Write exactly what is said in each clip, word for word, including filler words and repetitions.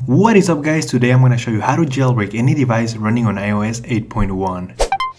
What is up guys, today I'm going to show you how to jailbreak any device running on i O S eight point one.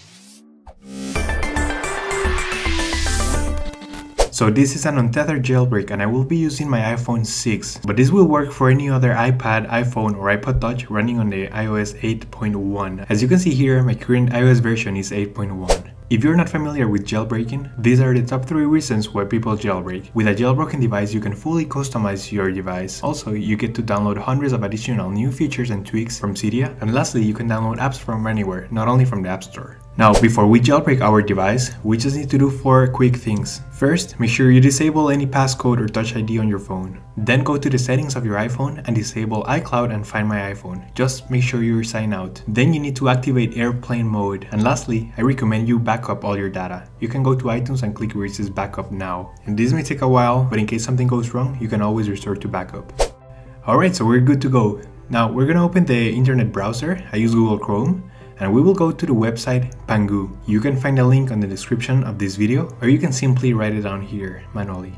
So this is an untethered jailbreak and I will be using my iPhone six, but this will work for any other iPad, iPhone or iPod Touch running on the i O S eight point one. As you can see here, my current iOS version is eight point one. If you're not familiar with jailbreaking, these are the top three reasons why people jailbreak. With a jailbroken device, you can fully customize your device. Also, you get to download hundreds of additional new features and tweaks from Cydia. And lastly, you can download apps from anywhere, not only from the App Store. Now, before we jailbreak our device, we just need to do four quick things. First, make sure you disable any passcode or Touch I D on your phone. Then go to the settings of your iPhone and disable iCloud and Find My iPhone. Just make sure you sign out. Then you need to activate airplane mode. And lastly, I recommend you back up all your data. You can go to iTunes and click Resist Backup now. And this may take a while, but in case something goes wrong, you can always restore to backup. Alright, so we're good to go. Now, we're gonna open the internet browser. I use Google Chrome. And we will go to the website Pangu. You can find a link on the description of this video, or you can simply write it down here manually.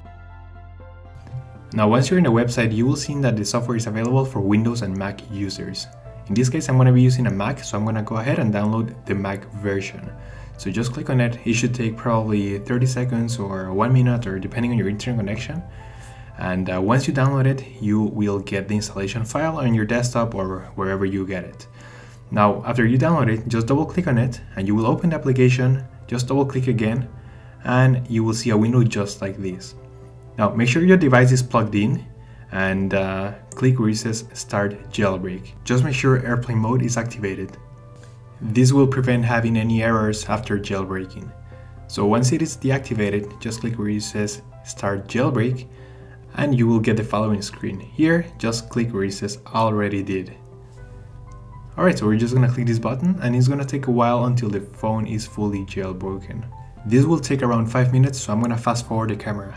Now once you're in the website, you will see that the software is available for Windows and Mac users. In this case, I'm going to be using a Mac, so I'm going to go ahead and download the Mac version. So just click on it. It should take probably thirty seconds or one minute, or depending on your internet connection. And uh, once you download it, you will get the installation file on your desktop or wherever you get it. Now, after you download it, just double click on it and you will open the application, just double click again, and you will see a window just like this. Now, make sure your device is plugged in and uh, click where it says Start Jailbreak. Just make sure airplane mode is activated. This will prevent having any errors after jailbreaking. So once it is deactivated, just click where it says Start Jailbreak and you will get the following screen. Here, just click where it says Already Did. Alright, so we're just gonna click this button and it's gonna take a while until the phone is fully jailbroken. This will take around five minutes, so I'm gonna fast forward the camera.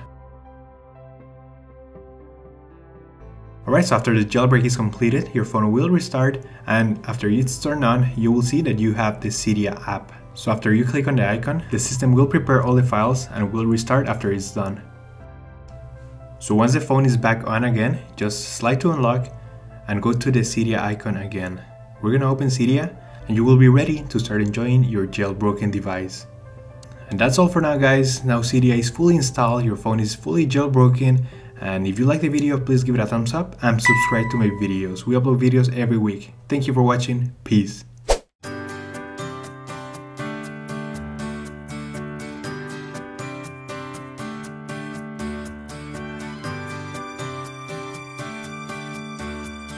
Alright, so after the jailbreak is completed, your phone will restart, and after it's turned on, you will see that you have the Cydia app. So after you click on the icon, the system will prepare all the files and will restart after it's done. So once the phone is back on again, just slide to unlock and go to the Cydia icon again. We're gonna open Cydia and you will be ready to start enjoying your jailbroken device. And that's all for now guys. Now Cydia is fully installed, your phone is fully jailbroken, and if you like the video, please give it a thumbs up and subscribe to my videos. We upload videos every week. Thank you for watching. Peace.